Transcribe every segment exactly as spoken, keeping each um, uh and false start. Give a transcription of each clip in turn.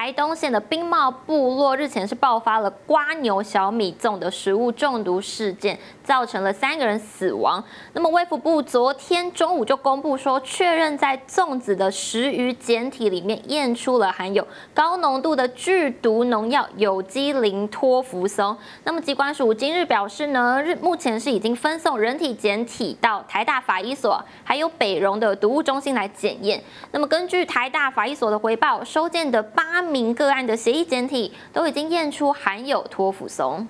台东县的冰帽部落日前是爆发了瓜牛小米粽的食物中毒事件，造成了三个人死亡。那么卫福部昨天中午就公布说，确认在粽子的食鱼检体里面验出了含有高浓度的剧毒农药有机磷托福松。那么疾管署今日表示呢，日目前是已经分送人体检体到台大法医所还有北荣的毒物中心来检验。那么根据台大法医所的回报，收件的八名个案的血液检体都已经验出含有托福松。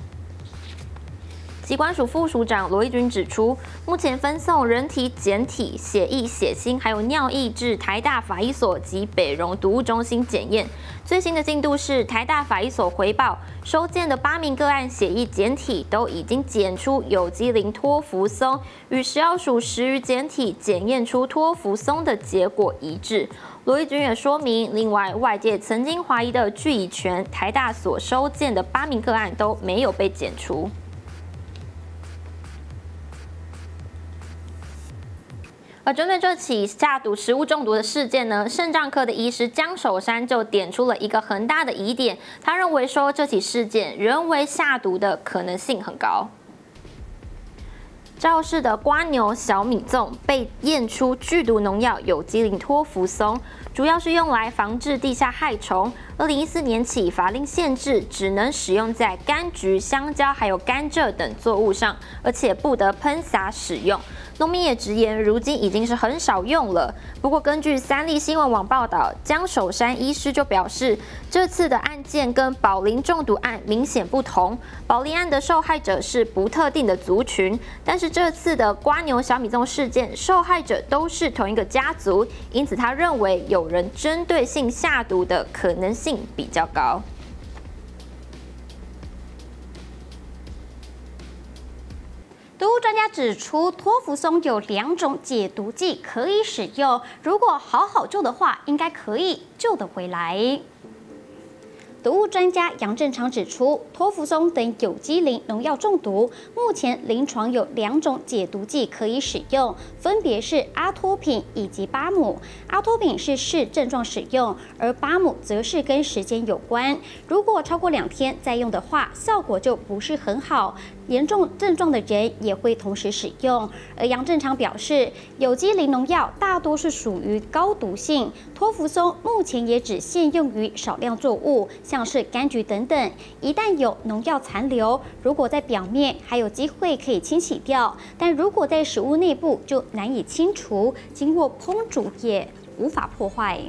疾管署副署长罗义军指出，目前分送人体检体、血液、血清还有尿液至台大法医所及北荣毒物中心检验。最新的进度是，台大法医所回报，收件的八名个案血液检体都已经检出有机磷托福松，与食药署食鱼检体检验出托福松的结果一致。罗义军也说明，另外外界曾经怀疑的聚乙醛，台大所收件的八名个案都没有被检出。而针对这起下毒食物中毒的事件呢，肾脏科的医师江守山就点出了一个很大的疑点，他认为说这起事件人为下毒的可能性很高。肇事的瓜牛小米粽被验出剧毒农药有机磷托福松，主要是用来防治地下害虫。二零一四年起，法令限制只能使用在柑橘、香蕉还有甘蔗等作物上，而且不得喷洒使用。农民也直言，如今已经是很少用了。不过，根据三立新闻网报道，江守山医师就表示，这次的案件跟宝林中毒案明显不同。宝林案的受害者是不特定的族群，但是这次的瓜牛小米粽事件，受害者都是同一个家族，因此他认为有人针对性下毒的可能性比较高。 毒物专家指出，托福松有两种解毒剂可以使用，如果好好救的话，应该可以救得回来。毒物专家杨正昌指出，托福松等有机磷农药中毒，目前临床有两种解毒剂可以使用，分别是阿托品以及巴姆。阿托品是视症状使用，而巴姆则是跟时间有关。如果超过两天再用的话，效果就不是很好。严重症状的人也会同时使用。而杨正昌表示，有机磷农药大多是属于高毒性，托福松目前也只限用于少量作物，像是柑橘等等。一旦有农药残留，如果在表面还有机会可以清洗掉，但如果在食物内部就难以清除，经过烹煮也无法破坏。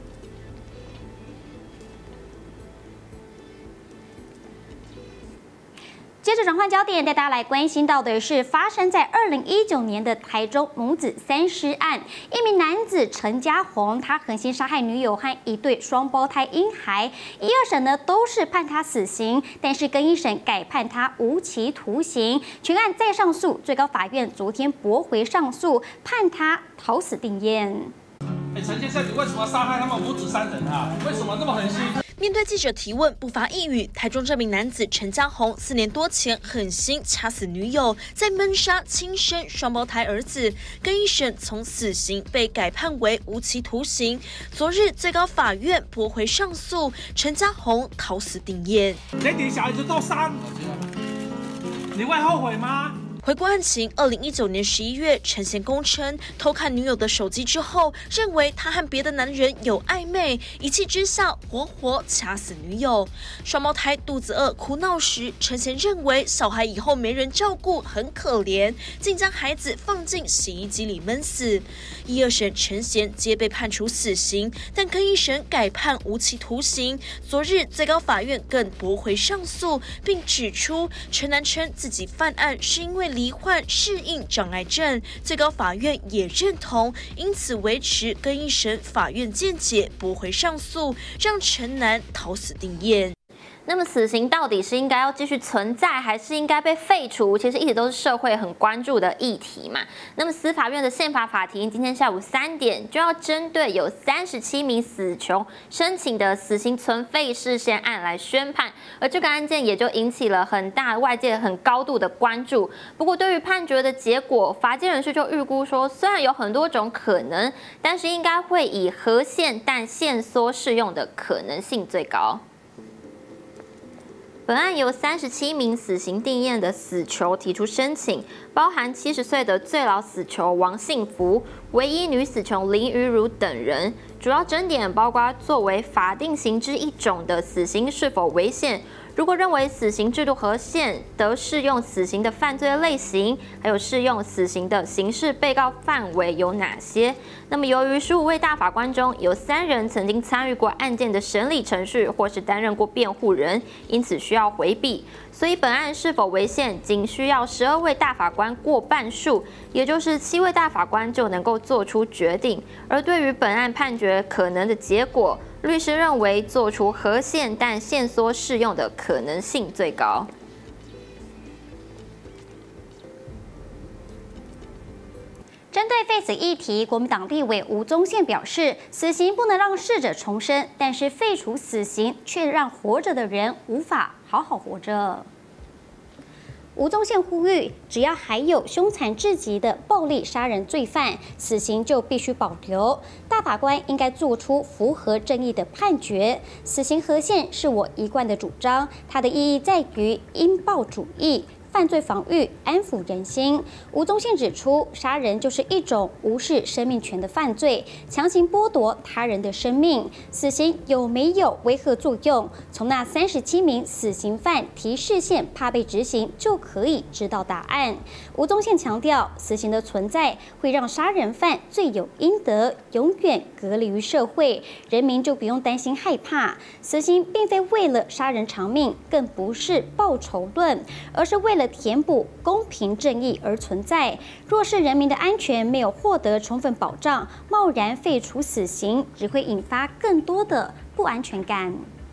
接着转换焦点，带大家来关心到的是发生在二零一九年的台中母子三尸案。一名男子陈家宏，他狠心杀害女友和一对双胞胎婴孩，一二审呢都是判他死刑，但是更一审改判他无期徒刑。全案再上诉，最高法院昨天驳回上诉，判他逃死定谳。 哎，陈先生，你为什么杀害他们母子三人啊？为什么那么狠心？ 面对记者提问，不发一语。台中这名男子陈家宏四年多前狠心掐死女友，再闷杀亲生双胞胎儿子，更一审从死刑被改判为无期徒刑。昨日最高法院驳回上诉，陈家宏逃死定谳。 这点小孩子都杀，你会后悔吗？ 回顾案情，二零一九年十一月，陈贤供称偷看女友的手机之后，认为她和别的男人有暧昧，一气之下活活掐死女友。双胞胎肚子饿哭闹时，陈贤认为小孩以后没人照顾，很可怜，竟将孩子放进洗衣机里闷死。一二审陈贤皆被判处死刑，但更一审改判无期徒刑。昨日最高法院更驳回上诉，并指出陈男称自己犯案是因为罹患适应障碍症，最高法院也认同，因此维持更一审法院见解，驳回上诉，让陈男逃死定谳。 那么死刑到底是应该要继续存在，还是应该被废除？其实一直都是社会很关注的议题嘛。那么司法院的宪法法庭今天下午三点就要针对有三十七名死囚申请的死刑存废释宪案来宣判，而这个案件也就引起了很大外界很高度的关注。不过对于判决的结果，法界人士就预估说，虽然有很多种可能，但是应该会以合宪但限缩适用的可能性最高。本案由三十七名死刑定谳的死囚提出申请，包含七十岁的最老死囚王信福、唯一女死囚林于如等人。主要争点包括作为法定刑之一种的死刑是否违宪。如果认为死刑制度合宪，得适用死刑的犯罪类型，还有适用死刑的刑事被告范围有哪些？那么，由于十五位大法官中有三人曾经参与过案件的审理程序，或是担任过辩护人，因此需要回避。所以，本案是否违宪，仅需要十二位大法官过半数，也就是七位大法官就能够做出决定。而对于本案判决可能的结果，律师认为做出合宪但限缩适用的可能性最高。 针对废死议题，国民党立委吴宗宪表示，死刑不能让逝者重生，但是废除死刑却让活着的人无法好好活着。吴宗宪呼吁，只要还有凶残至极的暴力杀人罪犯，死刑就必须保留。大法官应该做出符合正义的判决。死刑合宪是我一贯的主张，它的意义在于因暴主义。犯罪防御，安抚人心。吴宗宪指出，杀人就是一种无视生命权的犯罪，强行剥夺他人的生命。死刑有没有威吓作用？从那三十七名死刑犯提释宪怕被执行，就可以知道答案。吴宗宪强调，死刑的存在会让杀人犯罪有应得，永远隔离于社会，人民就不用担心害怕。死刑并非为了杀人偿命，更不是报仇论，而是为了填补公平正义而存在。若是人民的安全没有获得充分保障，贸然废除死刑，只会引发更多的不安全感。